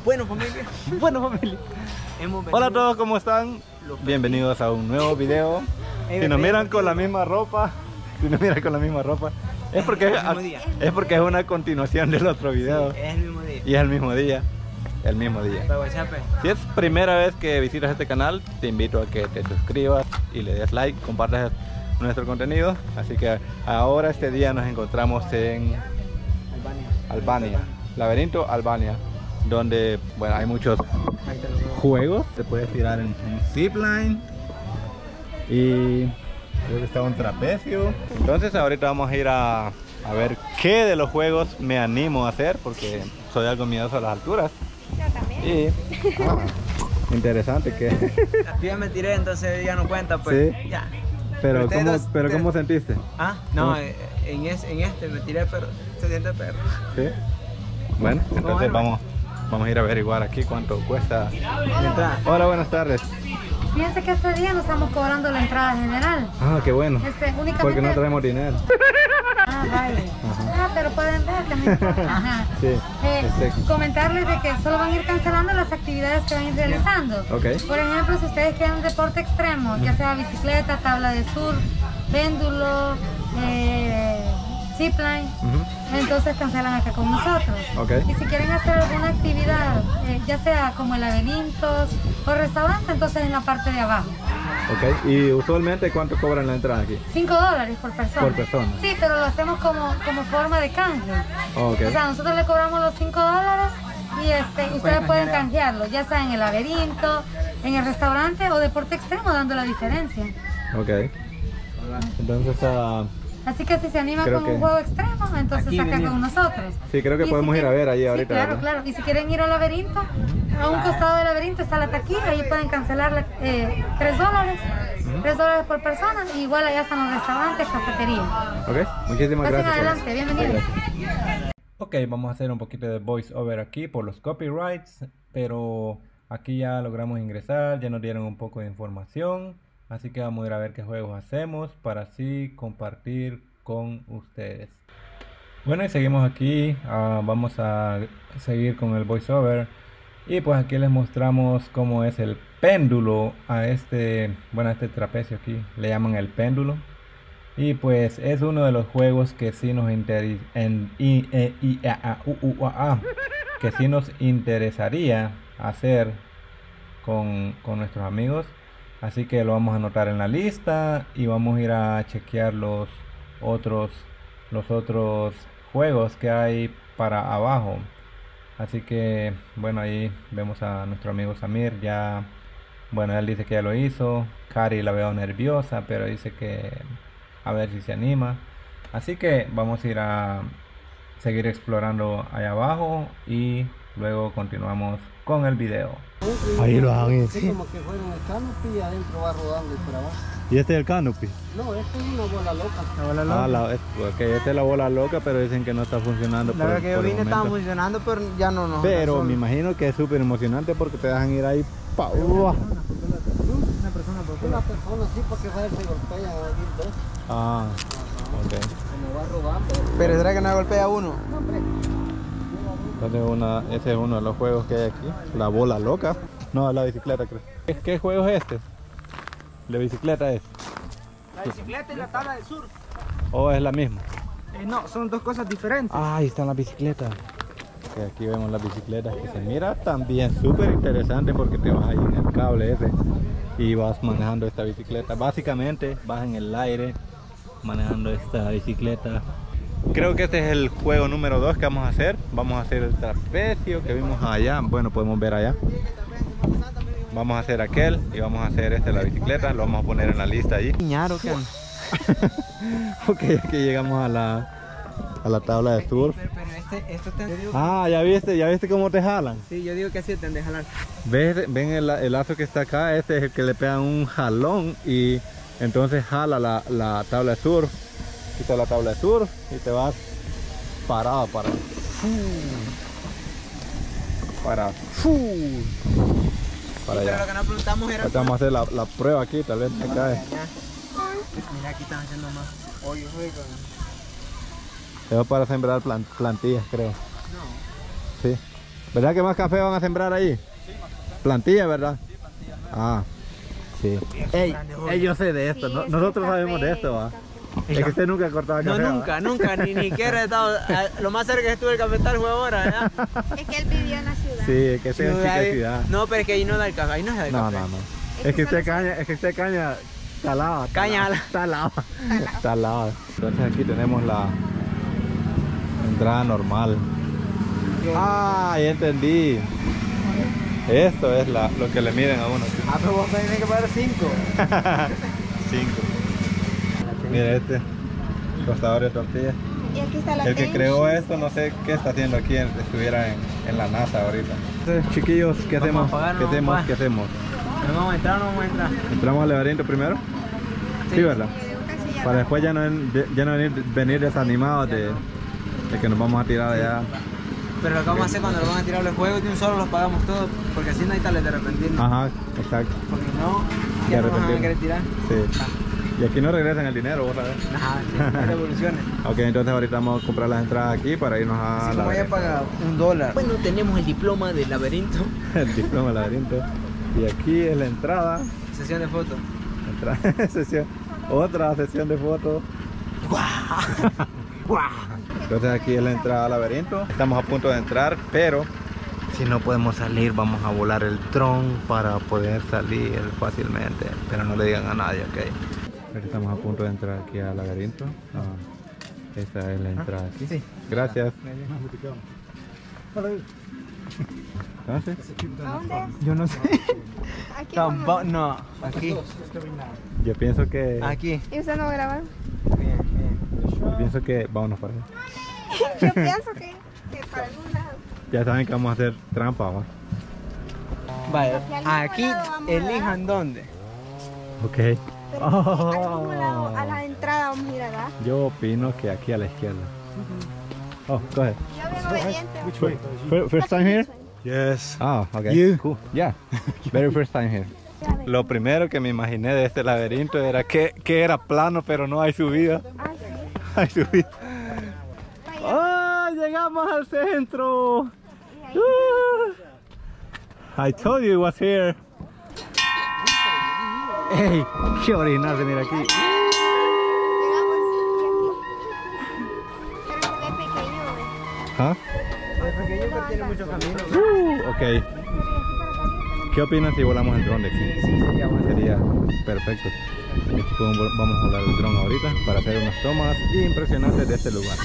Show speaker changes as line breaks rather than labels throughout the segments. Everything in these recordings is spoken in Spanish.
Bueno, familia.
Bueno, familia.
Hemos
Hola a
venido-
todos, ¿cómo están? Bienvenidos a un nuevo video. Si nos miran con la misma ropa, es porque
Es el mismo día.
es una continuación del otro video.
Sí, es el mismo día.
Y es el mismo día.
Para WhatsApp.
Si es primera vez que visitas este canal, te invito a que te suscribas y le des like, compartas nuestro contenido. Así que ahora este día nos encontramos en Albania, Laberinto Albania, donde bueno, hay muchos
Ahí te lo digo.
juegos. Te puedes tirar en un zipline y creo que está un trapecio. Entonces ahorita vamos a ir a ver qué de los juegos me animo a hacer, porque soy algo miedoso a las alturas.
Yo también.
Y interesante que
Yo ya me tiré, entonces ya no cuenta, pues.
Sí.
Ya.
pero
ustedes dos-
¿cómo sentiste?
Ah, no,
¿Cómo?
en este me tiré, pero se siente perro.
¿Sí? Bueno, entonces
Bueno.
vamos a ir a averiguar aquí cuánto cuesta
La entrada.
Hola, buenas tardes.
Fíjense que este día no estamos cobrando la entrada general.
Ah, qué bueno,
Únicamente...
porque no traemos dinero.
Ah, vale.
Ajá.
Ah, pero pueden ver que no importa. Ajá.
Sí,
Comentarles de que solo van a ir cancelando las actividades que van a ir realizando.
Ok.
Por ejemplo, si ustedes quieren un deporte extremo, ya sea bicicleta, tabla de surf, péndulo, zipline, entonces cancelan acá con nosotros.
Ok.
Y si quieren hacer alguna actividad, ya sea como laberintos o restaurante, entonces en la parte de abajo.
Ok, y usualmente ¿cuánto cobran la entrada aquí?
$5 por persona.
Por persona.
Sí, pero lo hacemos como forma de canje.
Ok.
O sea, nosotros le cobramos los $5 y ustedes pueden canjearlo, ya sea en el laberinto, en el restaurante o deporte extremo, dando la diferencia.
Ok. Entonces,
Así que si se animan
Creo
con
que-
un juego extremo, entonces
Aquí
acá
venimos.
con nosotros.
sí, creo que
Y
podemos
si
ir a ver ahí
sí,
ahorita.
claro,
¿verdad?
claro. Y si quieren ir al laberinto, a un costado del laberinto está la taquilla, ahí pueden cancelar $3. $3 por persona. Y igual allá están los restaurantes, cafetería.
Ok, muchísimas
Pasen
gracias.
adelante, bienvenidos.
Ok, vamos a hacer un poquito de voice over aquí por los copyrights, pero aquí ya logramos ingresar, ya nos dieron un poco de información, así que vamos a ir a ver qué juegos hacemos para así compartir con ustedes. Bueno, y seguimos aquí, vamos a seguir con el voice over y pues aquí les mostramos cómo es el péndulo a este trapecio aquí, le llaman el péndulo. Y pues es uno de los juegos que sí nos interesaría hacer con nuestros amigos. Así que lo vamos a anotar en la lista y vamos a ir a chequear los otros juegos que hay para abajo. Así que bueno, ahí vemos a nuestro amigo Samir. Ya, bueno, él dice que ya lo hizo. Cari la veo nerviosa, pero dice que a ver si se anima. Así que vamos a ir a seguir explorando allá abajo y luego continuamos con el video. Ahí lo han
Sí, como que fuera un canopy y adentro va rodando y por abajo.
¿Y este es el canopy?
No, esto es una bola loca.
Esta es la bola loca, pero dicen que no está funcionando.
La verdad que yo vine, estaba funcionando, pero ya no nos.
Pero me imagino que es súper emocionante porque te dejan ir ahí.
Una persona por
Una persona sí, porque va a se golpea a ir dos.
Ah, ok.
Como va rodando.
Pero será que no golpea uno.
No, hombre.
Entonces ese es uno de los juegos que hay aquí. La bola loca. No, la bicicleta creo. ¿Qué juego es este? ¿La bicicleta es?
La bicicleta y la tabla de surf.
¿O es la misma?
No, son dos cosas diferentes.
Ah, ahí están las bicicletas. Ok, aquí vemos las bicicletas que se mira también súper interesante porque te vas ahí en el cable ese y vas manejando esta bicicleta. Básicamente vas en el aire manejando esta bicicleta. Creo que este es el juego número 2 que vamos a hacer. Vamos a hacer el trapecio que vimos allá. Bueno, podemos ver allá. Vamos a hacer aquel y vamos a hacer la bicicleta. Lo vamos a poner en la lista allí.
Ñaro, ¿qué?
Ok, aquí llegamos a la tabla de surf.
Pero esto te... yo digo,
Ah, ya viste cómo te jalan.
sí, yo digo que así te han de jalar.
Ven el lazo que está acá, este es el que le pegan un jalón y entonces jala la tabla de surf. Quita la tabla de surf y te vas parado para
Pero
allá.
lo que nos preguntamos era...
Ahorita vamos a hacer la prueba aquí, tal vez te cae.
Mira, aquí están haciendo más hoyo,
Eso para sembrar plantillas, creo.
No.
Sí. ¿Verdad que más café van a sembrar ahí? Sí, más café. Plantilla, ¿verdad? Sí, plantilla. Ah, sí. Ey, yo sé de esto,
Sí,
¿no?
es
Nosotros
café,
sabemos de esto, ¿va?
Es
Es que usted nunca cortaba
No,
café. ¿va?
nunca, ni siquiera he estado. Lo más cerca que estuve el cafetal fue ahora, ¿verdad?
Es que él vivió en la ciudad.
Sí, es que ese es
Ciudad
chica
de-
ciudad.
No, pero es que ahí no da el café, ahí no es el
No,
café.
no, no. Es que usted caña talada.
Caña
talada. Talada. Entonces aquí tenemos la entrada normal. Ah, ya entendí. Esto es lo que le miden a uno.
Ah, pero vos tenés que pagar 5.
5. Mira este. Tostador de tortillas.
Y aquí está la
El que
tencha.
creó esto no sé qué está haciendo aquí, estuviera en la NASA ahorita. Entonces, chiquillos, ¿qué
Vamos
hacemos?
a pagar,
¿Qué
no
hacemos?
vamos a
¿Qué hacemos?
¿No vamos a entrar o no vamos a entrar?
¿Entramos al laberinto primero? Sí, ¿verdad?
Casi ya
Para después ya no venir desanimados de que nos vamos a tirar allá.
Pero lo que vamos a hacer cuando lo van a tirar los juegos de un solo los pagamos todos, porque así no hay tal de arrepentirnos.
Ajá, exacto.
Porque no,
De
ya no nos van a
arrepentirnos.
querer tirar.
Sí. Y aquí no regresan el dinero, vos sabés.
Ajá, sí, hay revoluciones.
Ok, entonces ahorita vamos a comprar las entradas aquí para irnos a
Así como ya paga $1. Bueno, tenemos el diploma del laberinto.
el diploma del laberinto. Y aquí es la entrada.
Sesión de fotos.
Sesión. Otra sesión de fotos. Entonces aquí es la entrada al laberinto. Estamos a punto de entrar, pero si no podemos salir, vamos a volar el dron para poder salir fácilmente. Pero no le digan a nadie, ok. Ahora estamos a punto de entrar aquí al laberinto. Esta es la entrada aquí.
Sí.
Gracias. Entonces,
¿A dónde es?
Yo no sé.
Aquí vamos.
No, aquí.
yo pienso que
Aquí.
¿Y usted no va a grabar?
Bien, bien.
yo pienso que vámonos para allá.
Yo pienso que para algún lado.
Ya saben que vamos a hacer trampa, ¿va?
Vale,
Hacia el mismo
aquí
lado vamos a
elijan dónde.
Ok.
Pero al mismo lado, a la entrada vamos a ir allá.
Yo opino que aquí a la izquierda. Oh, go ahead.
Yo bien obediente.
First time here?
Yes.
Ah, okay.
You?
Cool. Yeah. Very first time here. Lo primero que me imaginé de este laberinto era que era plano, pero no hay subida.
Ay, sí.
Hay subida.
Vaya.
¡Ah! ¡Llegamos al centro!
Y ahí.
I told you it was here. ¡Ey! ¡Qué original venir aquí!
Llegamos y aquí. Pero se ve pequeño, güey.
¿Ah?
Porque yo creo que tiene mucho camino.
Ok. ¿Qué opinan si volamos el dron de aquí?
Sí, sería bueno.
Sería perfecto. Aquí vamos a volar el dron ahorita para hacer unas tomas impresionantes de este lugar.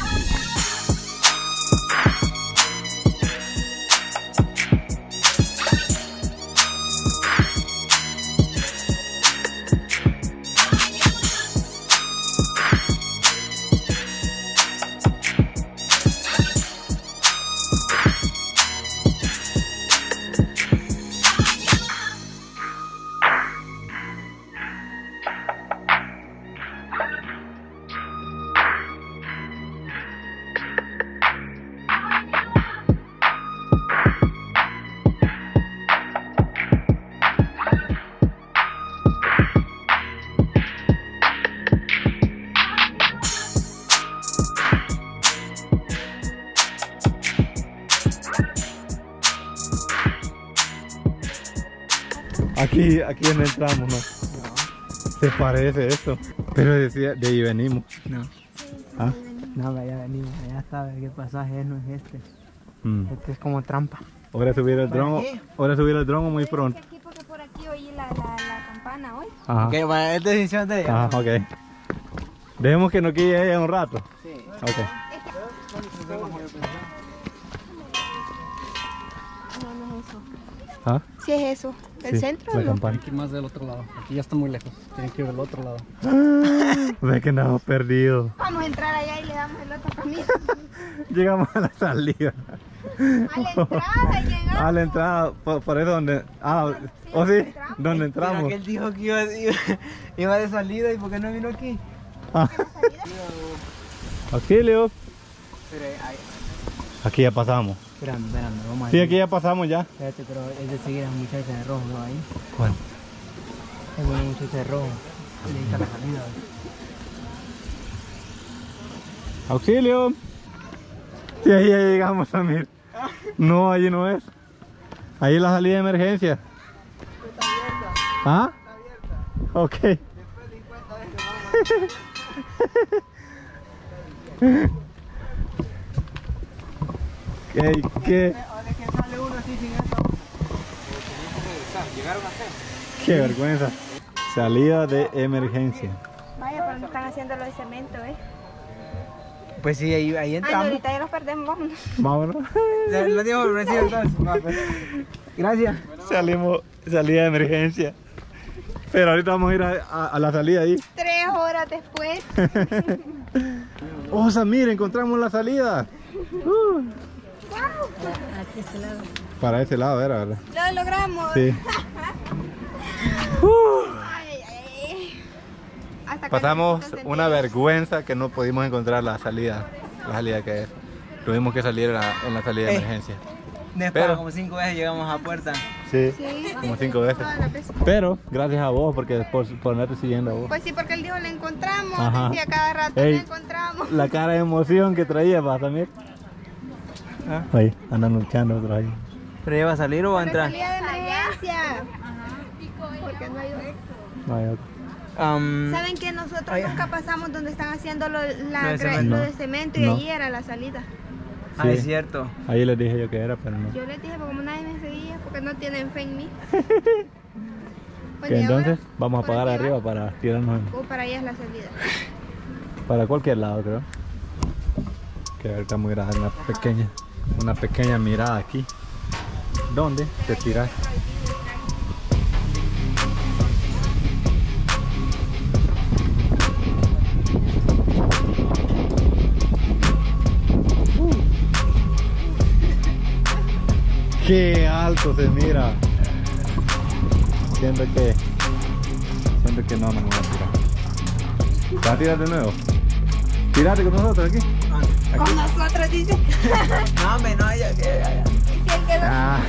Aquí es donde entramos, ¿no? Se parece esto. Pero decía, de ahí venimos.
No.
¿Ah?
No, ya venimos, ya sabes qué pasaje no es este.
Mm.
Este es como trampa.
Ahora subir el dron.
qué?
Ahora subir el dron muy pronto.
Aquí porque por aquí oí la campana hoy.
Ajá.
Ok, bueno, esta es decisión de ella.
Ajá, ok. Dejemos que nos quede ella un rato.
Sí.
Ok.
No, no es eso.
¿Ah?
Sí es eso. ¿El
Sí,
centro
la
o no?
campana.
Hay que ir más del otro lado. Aquí ya está muy lejos. Tienen que ir del otro lado.
Ve que andamos perdidos.
Vamos a entrar allá y le damos el otro camino.
Llegamos a la salida.
A la entrada llegamos.
A la entrada, por eso donde. Ah,
Sí,
¿oh sí?
entramos.
Donde
Pero
entramos.
que él dijo que iba de salida y ¿por qué no vino aquí?
Ah. Auxilio.
Pero ahí,
Aquí ya pasamos.
espérame, vamos a
Sí, aquí ya pasamos ya.
Espérate, pero es de seguir a la muchacha de rojo, ¿no? Ahí.
¿Cuál?
Es una muchacha de rojo. Y ahí está la salida.
Auxilio. Sí, ahí ya llegamos, Samir. No, allí no es. Ahí es la salida de emergencia. ¿Ah? Ok. ¿Qué? Qué vergüenza. Salida de emergencia.
Vaya, pero no están haciendo lo de cemento,
Pues sí, ahí
Ay, no,
entramos.
ahorita ya los perdemos, vámonos.
Vámonos.
Lo digo por vencido entonces. Va, pues. Gracias.
Salimos, salida de emergencia. Pero ahorita vamos a ir a la salida ahí.
3 horas después.
Oh, Samir, encontramos la salida.
Aquí este lado.
Para ese lado era, ¿verdad?
Lo logramos.
Sí.
Ay, ay. Hasta
Pasamos
cuando
una vergüenza que no pudimos encontrar la salida que es. Tuvimos que salir en la salida de emergencia.
Después,
Pero-
como 5 veces llegamos a puerta.
Sí,
Sí.
como 5 veces.
Todas las veces.
Pero gracias a vos, porque por andarte siguiendo a vos.
Pues sí, porque él dijo la encontramos.
Ajá.
Decía cada rato
Ey.
la encontramos.
La cara de emoción que traía para Samir.
¿Ah?
Ahí, andan luchando otros ahí.
¿Pero ella va a salir o va a
Pero
entrar?
salía de emergencia. Porque no hay otro.
No hay otro.
¿Saben que nosotros nunca pasamos donde están haciendo lo
Lo de cemento.
de cemento y
No.
allí era la salida?
Ah,
Sí.
es cierto.
Ahí les dije yo que era, pero no.
Yo les dije, pero como nadie me seguía, porque no tienen fe en mí. Pues
Que
ni
entonces
ahora,
vamos a
por
pagar
aquí
arriba
va.
para tirarnos
O para allá es la salida.
para cualquier lado, creo. Que ahorita muy grande, una pequeña mirada aquí. ¿Dónde te tiras? Qué alto se mira. Siento que no me voy a tirar. ¿Te vas a tirar de nuevo? Tírate con nosotros aquí.
Con nosotros, dice.
No, hombre, no, ella que.
Y si él quedó
Ah.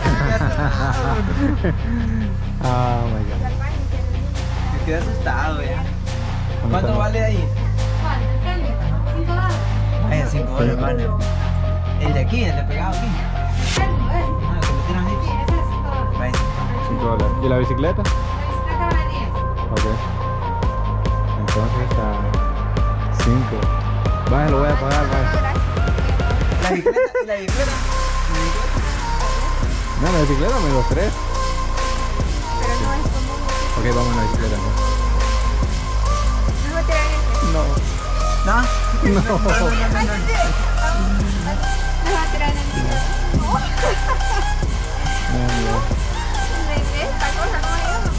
Oh my god.
Me quedé asustado ya. ¿Cuánto
está?
vale ahí?
¿Cuál? Depende. $5.
Vaya, $5 vale. El de aquí, el de pegado aquí.
¿Ese?
Ah, el que lo tiran
Sí,
ahí.
ese es $5.
Vaya.
$5. ¿Y la bicicleta?
La bicicleta vale 10.
Ok. Entonces a 5. Vaya, lo voy a pagar, vaya.
La bicicleta y la bicicleta.
No, la bicicleta me los 3.
Pero no es como.
Ok, vamos en la bicicleta.
No va a tirar ese.
No.
¿No?
No.
No va a tirar el esta cosa no hay otro.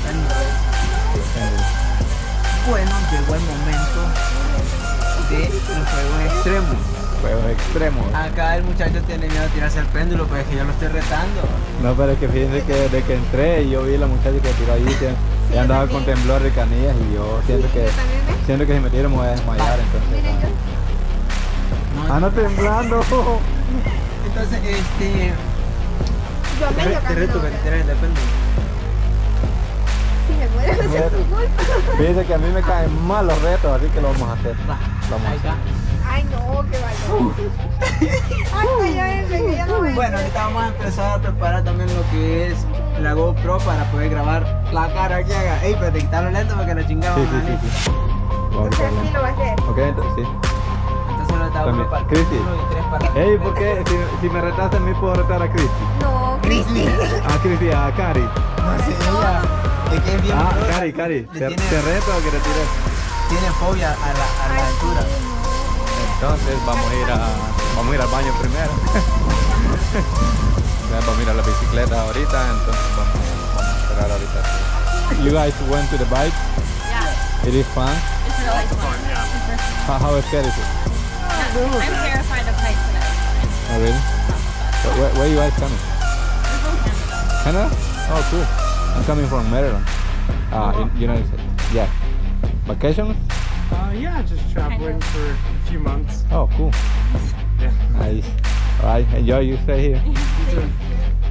Bueno, llegó el momento de los juegos extremos.
Juegos extremos.
Acá el muchacho tiene miedo a tirarse el péndulo, pues es que yo lo estoy retando.
No, pero es que fíjense que desde que entré y yo vi a la muchacha que tiró ahí, que andaba con temblor de canillas y yo siento que si me tiro me voy a desmayar, entonces.
Miren, yo.
Ando temblando.
Entonces,
Yo medio
te reto que te tires del péndulo.
Si me muero, no es tu culpa.
Fíjense que a mí me caen mal los retos, así que lo vamos a hacer.
Va,
Lo vamos a
ahí
hacer.
está.
Ay, no, qué valor. Ay, cállate, que ya no voy a
Bueno, ahorita vamos a empezar a preparar también lo que es la GoPro para poder grabar la cara que haga. Ey, pero te quitarlo lento porque nos chingamos.
Sí. Vamos a
O sea,
quitarle.
sí lo va a hacer.
Ok, entonces sí.
Entonces lo estaba
También.
para el
Cristi.
1 y 3 para
Ey, ¿por qué? Si me retaste a mí, puedo retar a Cristi.
No, Cristi.
A Cristi, a Cari.
No sé, ella es que es bien
Ah,
miedosa.
Cari.
Le
¿Te
tiene,
reto o que te tires?
tiene fobia a la altura.
Entonces vamos a ir al baño primero. Vamos a ir a la bicicleta ahorita, entonces vamos a esperar ahorita. You guys went to the bike?
Yeah,
It is fun?
it's really fun.
How scary is it?
I'm terrified of heights and everything.
Oh really? Where you guys coming?
We're from Canada.
Canada? Oh cool. I'm coming from Maryland. In United States. Yeah. Vacation?
Yeah, just traveling for a few months.
Oh cool.
Yeah.
Nice. Alright, enjoy, you stay here.